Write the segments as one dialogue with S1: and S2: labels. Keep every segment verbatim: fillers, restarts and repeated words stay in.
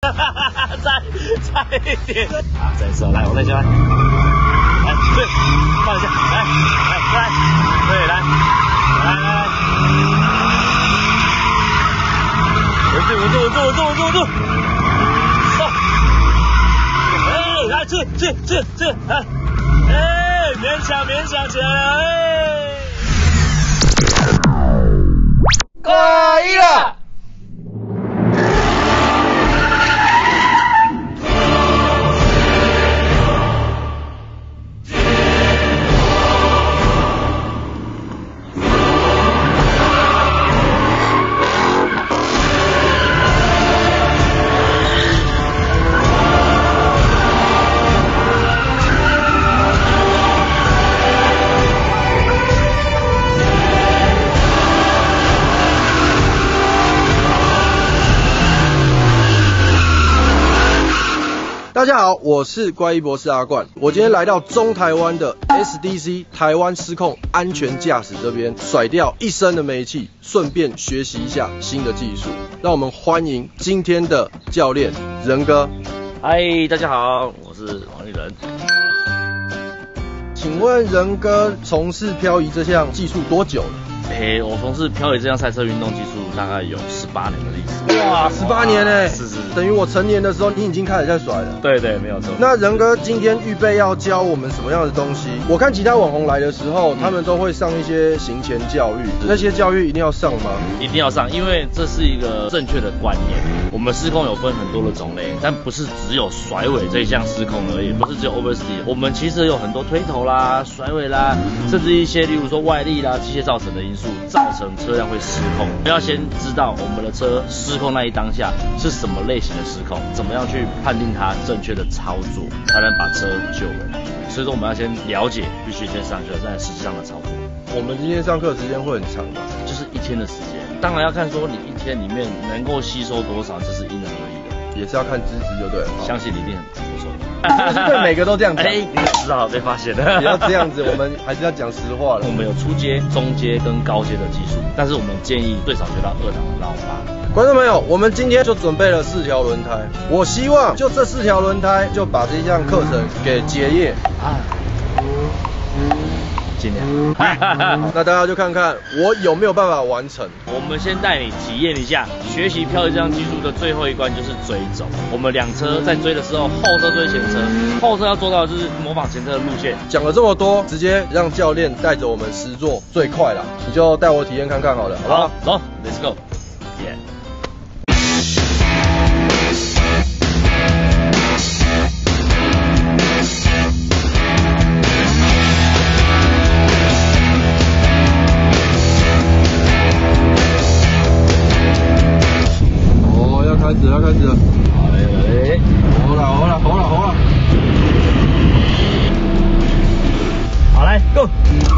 S1: 再再一点，好，再手来，我再教，来，对，放一下，来，来，来，对，来，来来来，稳住，稳住，稳住，稳住，稳住，稳住，上，哎，来，去，去，去，去，来，哎，勉强，勉强起来了，哎，
S2: 可以了。
S3: 大家好，我是怪医博士阿冠。我今天来到中台湾的 S D C 台湾失控安全驾驶这边，甩掉一身的煤气，顺便学习一下新的技术。让我们欢迎今天的教练仁哥。
S1: 嗨，大家好，我是王立仁。
S3: 请问仁哥从事漂移这项技术多久了？
S1: 诶、欸，我从事漂移这项赛车运动技术大概有十八年的历史。
S3: 哇，十八年哎，
S1: 是是是，
S3: 等于我成年的时候，你已经开始在甩了。
S1: 对对，没有错。
S3: 那仁哥今天预备要教我们什么样的东西？我看其他网红来的时候，嗯、他们都会上一些行前教育，那些教育一定要上吗？
S1: 一定要上，因为这是一个正确的观念。我们失控有分很多的种类，但不是只有甩尾这一项失控而已，不是只有 oversteer。我们其实有很多推头啦、甩尾啦，甚至一些例如说外力啦、机械造成的因素，造成车辆会失控。我们要先知道我们的车失控那一当下是什么类型的失控，怎么样去判定它正确的操作，才能把车救回来。所以说我们要先了解，必须先上课，再实际上的操作。
S3: 我们今天上课时间会很长吗？
S1: 就是一天的时间，当然要看说你一天里面能够吸收多少，这是因人而异的，
S3: 也是要看资质就对了。
S1: 相信你一定很不错。
S3: 对，每个都这样讲。
S1: 哎、欸，你也知道被发现了。
S3: 不要这样子，我们还是要讲实话了。
S1: 我们有初阶、中阶跟高阶的技术，但是我们建议最少学到二档的老八。
S3: 观众朋友，我们今天就准备了四条轮胎，我希望就这四条轮胎就把这项课程给结业啊。
S1: 尽量。
S3: 那大家就看看我有没有办法完成。
S1: 我们先带你体验一下学习漂移这项技术的最后一关，就是追走。我们两车在追的时候，后车追前车，后车要做到的就是模仿前车的路线。
S3: 讲了这么多，直接让教练带着我们实作最快啦，你就带我体验看看好了，好不好？
S1: 走 ，Let's go， 耶、yeah。
S3: 开始了，开始了！
S1: 好嘞，好嘞！
S3: 好了，好了，好了，好了！
S1: 好来 ，Go！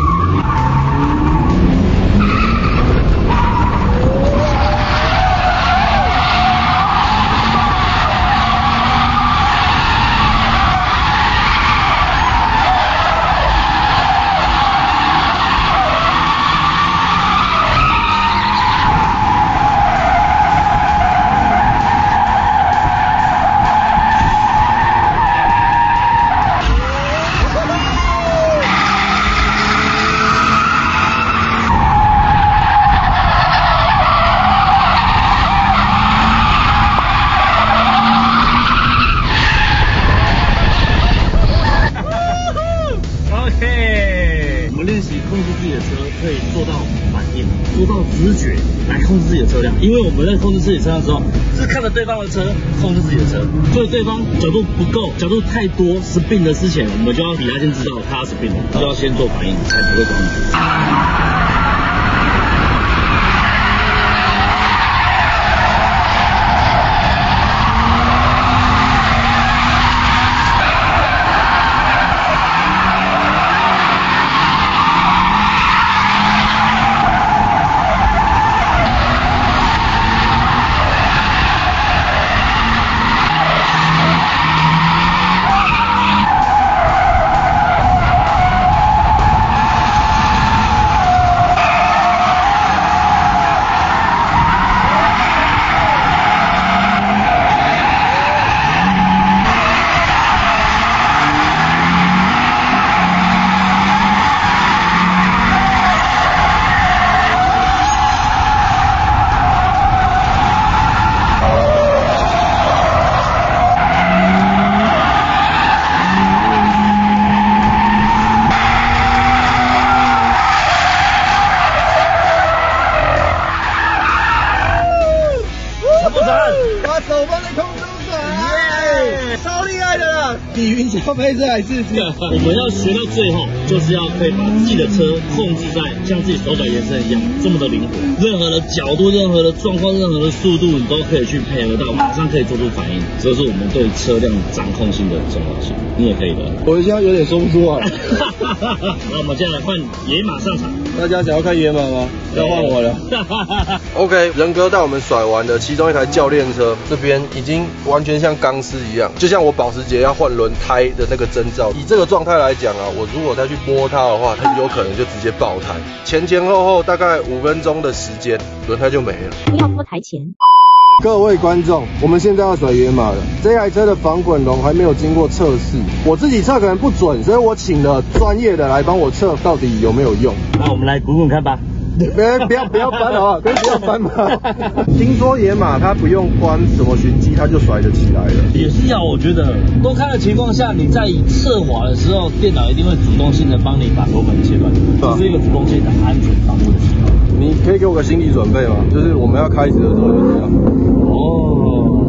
S1: 可以做到反应，做到直觉来控制自己的车辆。因为我们在控制自己车辆的时候，是看着对方的车控制自己的车。所以对方角度不够，角度太多spin的之前，我们就要比他先知道他 spin 了，就要先做反应，才不会撞你。
S3: 中水，超厉害的啦！比云霄飞车还刺激。
S1: 我们要学到最后，就是要可以把自己的车控制在像自己手脚延伸一样这么的灵活，任何的角度、任何的状况、任何的速度，你都可以去配合到，马上可以做出反应。这是我们对车辆掌控性的重要性。你也可以的。
S3: 我现在有点说不出来。
S1: 那我们接下来换野马上场。
S3: 大家想要看野马吗？要换我了。OK， 仁哥带我们甩完的其中一台教练车，这边已经完全像钢丝一样，就像我保时捷要换轮胎的那个征兆。以这个状态来讲啊，我如果再去摸它的话，很有可能就直接爆胎。前前后后大概五分钟的时间，轮胎就没了。
S4: 不要摸台前。
S3: 各位观众，我们现在要甩野马了。这台车的防滚笼还没有经过测试，我自己测可能不准，所以我请了专业的来帮我测到底有没有用。
S1: 那我们来滚滚看吧。
S3: 别不要不要翻好不好？可以不要翻吗？听说野马它不用关什么循迹，它就甩得起来了。
S1: 也是要，我觉得多开的情况下，你在侧滑的时候，电脑一定会主动性的帮你把油门切断，这是一个主动性的安全防护的系统。
S3: 你可以给我个心理准备吗？就是我们要开始的时候就这样。
S1: 哦，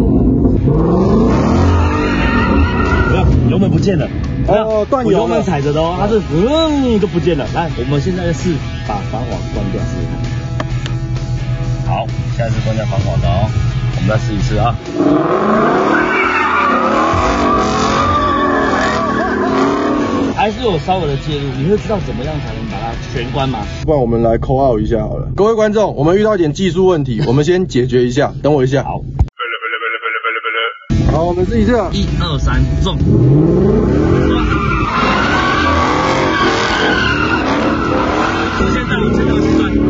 S1: 不要，油门不见了。
S3: 哦，断油了。
S1: 我油门踩着的哦，它是嗯就不见了。来，我们现在试把防滑关掉试试看。好，现在是关掉防滑的哦，我们再试一次啊。还是有稍微的介入，你会知道怎么样才能把它全关吗？
S3: 不然我们来 call out 一下好了。各位观众，我们遇到一点技术问题，我们先解决一下，等我一下。
S1: 好。
S3: 好，我们试一下。
S1: 一二三，中。现在我现在我计算。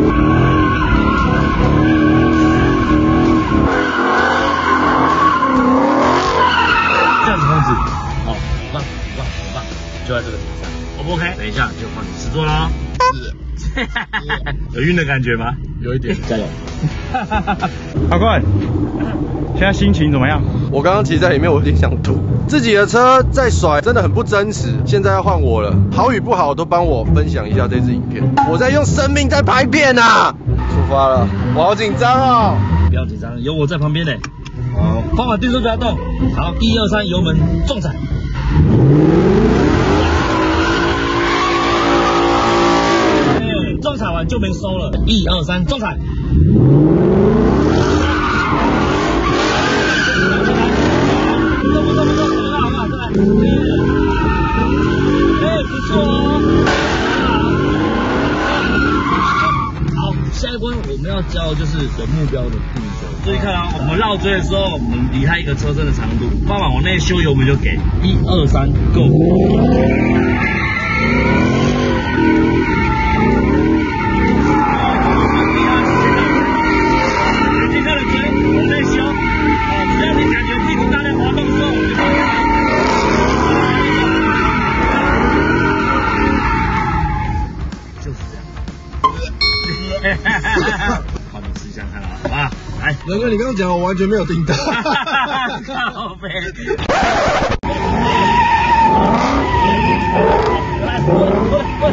S1: 这样子控制。好，很棒，很棒，很棒，就在这个点上。O 不 OK？等一下就换你实做了。有晕的感觉吗？
S3: 有一点，
S1: 加油。
S2: 阿冠，现在心情怎么样？
S3: 我刚刚骑在里面，我有点想吐。自己的车在甩，真的很不真实。现在要换我了，好与不好都帮我分享一下这支影片。我在用生命在拍片啊！出发了，我好紧张哦。
S1: 不要紧张，有我在旁边呢。好，方法定住不要动。好，一二三，油门重踩。重踩完就没收了。一二三，重踩。不动不动不动，很好很好，再来。哎，不错哦。好，下一关我们要教的就是有目标的步骤。注意看啊，我们绕追的时候，我们离开一个车身的长度，慢慢往内修油门就给。一二三 ，Go。好，你试一下看啊，好吧，来，
S3: 仁哥，你刚刚讲我完全没有听到。
S1: 靠背。来，过来，过来，过来，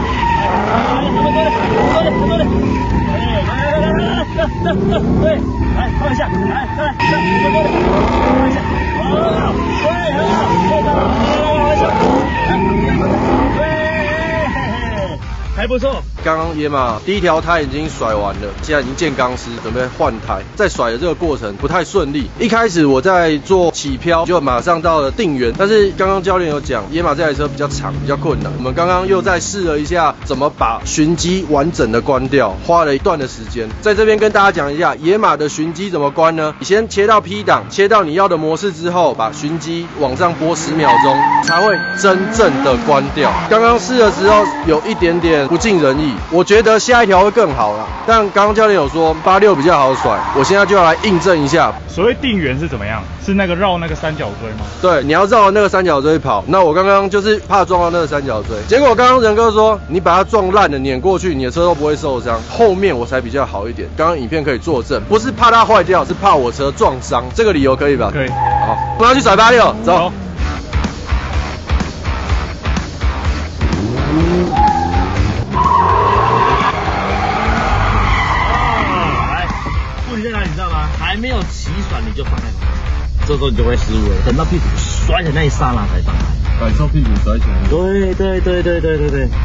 S1: 来，过来，过来，过来，来，来，来，来，来，来，对，来，放一下，来，再来，再来，过来，放一下，好，对，很好，对，来，来，来，对。还不错，
S3: 刚刚野马第一条胎已经甩完了，现在已经见钢丝，准备换胎。在甩的这个过程不太顺利，一开始我在做起漂，就马上到了定圆。但是刚刚教练有讲，野马这台车比较长，比较困难。我们刚刚又再试了一下怎么把循迹完整的关掉，花了一段的时间。在这边跟大家讲一下，野马的循迹怎么关呢？你先切到 P 档，切到你要的模式之后，把循迹往上拨十秒钟，才会真正的关掉。刚刚试的时候有一点点不尽人意，我觉得下一条会更好啦。但刚刚教练有说八六比较好甩，我现在就要来印证一下。
S2: 所谓定圆是怎么样？是那个绕那个三角锥吗？
S3: 对，你要绕那个三角锥跑。那我刚刚就是怕撞到那个三角锥，结果刚刚仁哥说你把它撞烂了碾过去，你的车都不会受伤。后面我才比较好一点，刚刚影片可以作证，不是怕它坏掉，是怕我车撞伤。这个理由可以吧？
S2: 可以。
S3: 好，我们要去甩八六，走。走
S1: 还没有起甩你就放在旁边， 这时候你就会失误了。等到屁股摔的那一刹那才放开，
S3: 感受屁股甩起来。
S1: 对对对对对对对。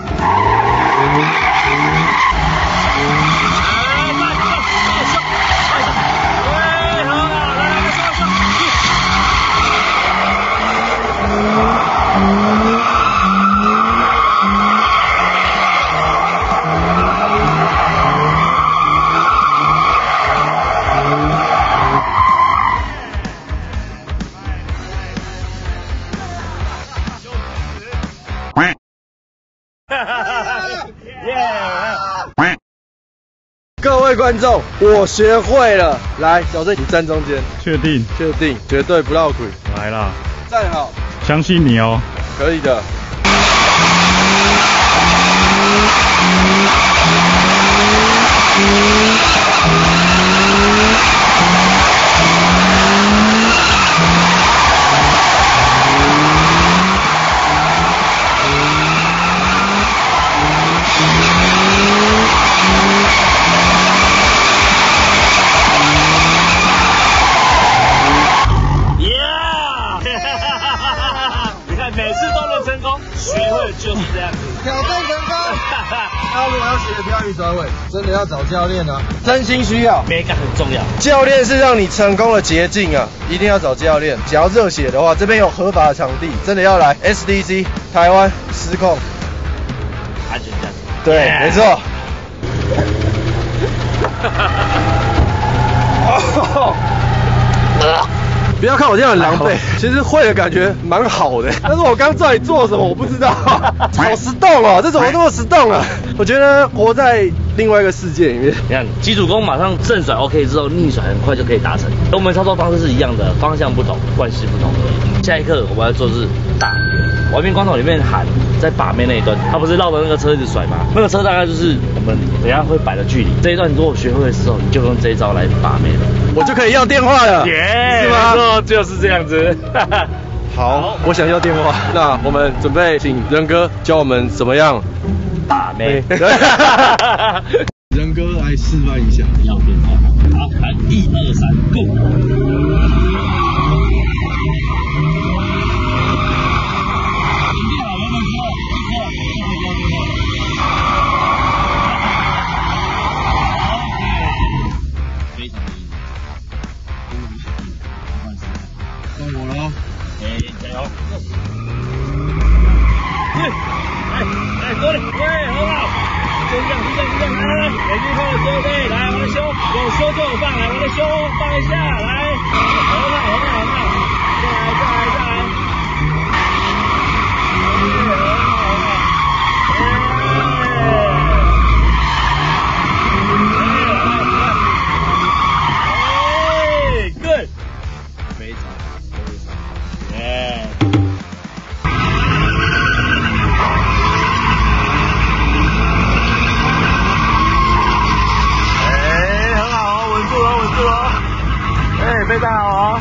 S3: 各位观众，我学会了。来，小郑，你站中间。
S2: 确定？
S3: 确定，绝对不绕腿。
S2: 来啦，
S3: 站好。
S2: 相信你哦。
S3: 可以的。
S1: 就是这样子，
S3: 挑战成功。那如果要学漂移甩尾，真的要找教练啊，真心需要。
S1: 美感很重要，
S3: 教练是让你成功的捷径啊，一定要找教练。想要热血的话，这边有合法的场地，真的要来 S D C 台湾失控
S1: 安全驾驶。
S3: 对， yeah. 没错。不要看我这样很狼狈，其实会的感觉蛮好的。但是我刚到底做什么我不知道，好实动哦，这怎么那么实动啊？我觉得活在另外一个世界里面。
S1: 你看基础功马上正甩 OK 之后，逆甩很快就可以达成。我们操作方式是一样的，方向不同，惯性不同而已。下一课我们要做的是大圆。玩命光头里面喊在把妹那一段，他不是绕着那个车一直甩吗？那个车大概就是我们等一下会摆的距离。这一段如果学会的时候，你就用这一招来把妹了，
S3: 我就可以要电话了。
S1: 耶、
S3: yeah, ，是吗？
S1: 就是这样子。
S3: 好，我想要电话。那我们准备请仁哥教我们怎么样
S1: 把妹。
S3: 仁哥来示范一下。
S1: 要电话。好，来，一二三 ，Go。
S3: 非常好哦。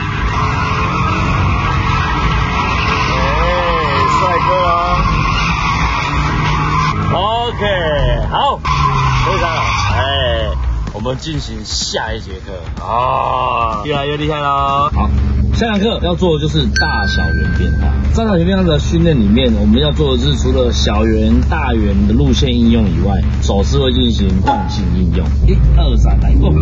S3: 哎，帅哥哦。
S1: OK， 好，非常好。哎，我们进行下一节课啊，越来越厉害了。好，下堂课要做的就是大小圆变化。在大小圆变化的训练里面，我们要做的是除了小圆、大圆的路线应用以外，手势会进行惯性应用。一二三，来过。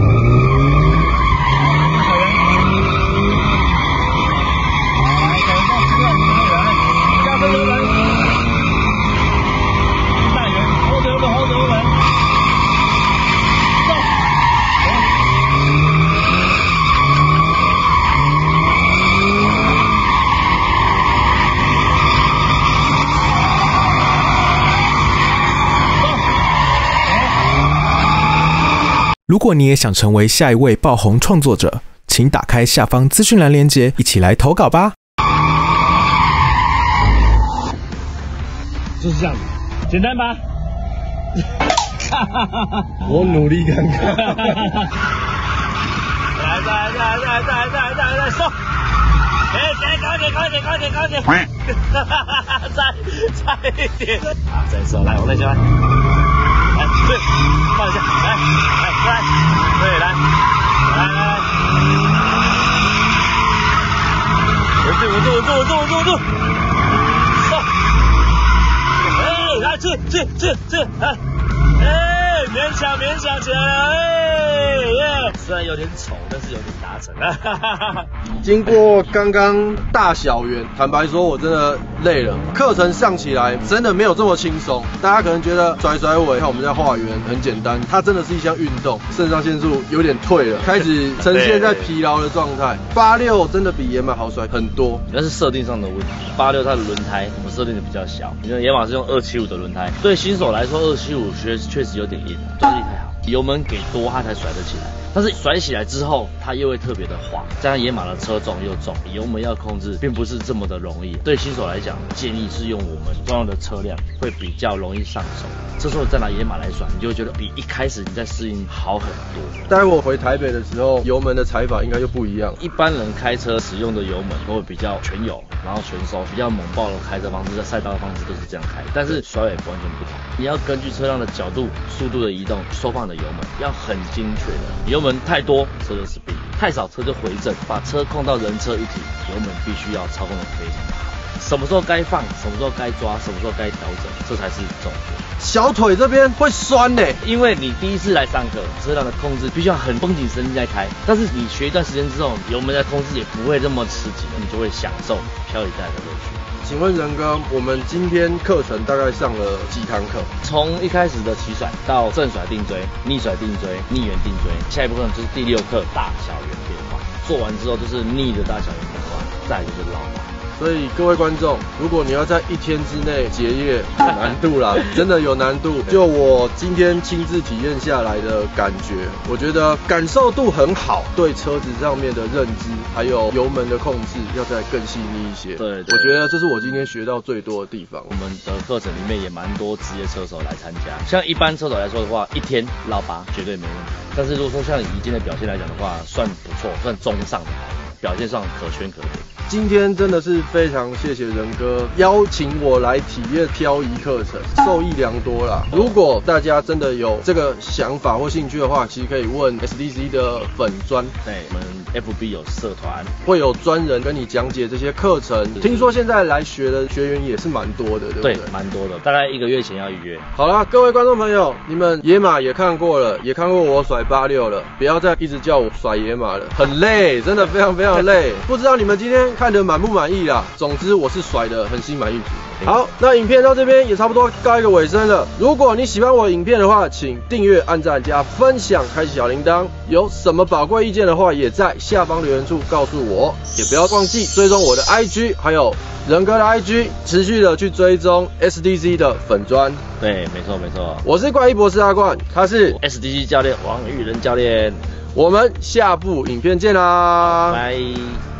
S4: 如果你也想成为下一位爆红创作者，请打开下方资讯栏连结，一起来投稿吧。
S1: 就是这样子，简单吧？
S3: 我努力看看。
S1: 来，再来，再来，再来，再来，再来，再来，收！哎，再高一点，高一点，高一点，高一点！再再一点，好，再收，来，我再教。来，对，放一下，来，来，来，对，来，来来来。 稳住稳住稳住稳住，上，哎，来去去去去，哎哎，勉强勉强起来了，哎耶，虽然有点丑，但是有点达成啊。
S3: 经过刚刚大小圆，坦白说，我真的累了。课程上起来真的没有这么轻松。大家可能觉得甩甩尾，看我们在画圆很简单，它真的是一项运动，肾上腺素有点退了，开始呈现在疲劳的状态。八六真的比野马好甩很多，
S1: 那是设定上的问题。八六它的轮胎我们设定的比较小，因为野马是用二七五的轮胎，对新手来说二七五确确实有点硬，抓力太好，油门给多它才甩得起来。但是甩起来之后，它又会特别的滑，加上野马的车重又重，油门要控制并不是这么的容易。对新手来讲，建议是用我们重要的车辆，会比较容易上手。这时候再拿野马来甩，你就会觉得比一开始你在适应好很多。
S3: 待会我回台北的时候，油门的踩法应该就不一样。
S1: 一般人开车使用的油门都会比较全油，然后全收，比较猛爆的开车方式，在赛道的方式都是这样开。但是甩尾完全不同，你要根据车辆的角度、速度的移动，收放的油门要很精确的。油门太多，车就 speed； 太少，车就回正。把车控到人车一体，油门必须要操控的非常好。什么时候该放，什么时候该抓，什么时候该调整，这才是重点。
S3: 小腿这边会酸呢，
S1: 因为你第一次来上课，车辆的控制必须要很绷紧神经在开。但是你学一段时间之后，油门的控制也不会这么吃紧，你就会享受漂移带来的乐趣。
S3: 请问仁哥，我们今天课程大概上了几堂课？
S1: 从一开始的起甩到正甩定锥、逆甩定锥、逆圆定锥，下一部分就是第六课大小圆变化。做完之后就是逆的大小圆变化，再来就是绕马。
S3: 所以各位观众，如果你要在一天之内结业，有难度啦，真的有难度。就我今天亲自体验下来的感觉，我觉得感受度很好，对车子上面的认知，还有油门的控制要再更细腻一些。
S1: 对，对
S3: 我觉得这是我今天学到最多的地方。
S1: 我们的课程里面也蛮多职业车手来参加，像一般车手来说的话，一天绕八绝对没问题。但是如果说像以今天的表现来讲的话，算不错，算中上的好，表现上可圈可点。
S3: 今天真的是非常谢谢仁哥邀请我来体验漂移课程，受益良多啦。如果大家真的有这个想法或兴趣的话，其实可以问 S D C 的粉专，
S1: 对，我们 F B 有社团，
S3: 会有专人跟你讲解这些课程。听说现在来学的学员也是蛮多的，对不对？
S1: 对，蛮多的，大概一个月前要预约。
S3: 好啦，各位观众朋友，你们野马也看过了，也看过我甩八六了，不要再一直叫我甩野马了，很累，真的非常非常累。不知道你们今天看得满不满意啦？总之我是甩得很心满意足。好，那影片到这边也差不多告一个尾声了。如果你喜欢我的影片的话，请订阅、按赞、加分享、开启小铃铛。有什么宝贵意见的话，也在下方留言处告诉我。也不要忘记追踪我的 I G， 还有仁哥的 I G， 持续的去追踪 S D C 的粉专。
S1: 对，没错没错。
S3: 我是怪医博士阿冠，他是
S1: S D C 教练王玉仁教练。
S3: 我们下部影片见啦，
S1: 拜。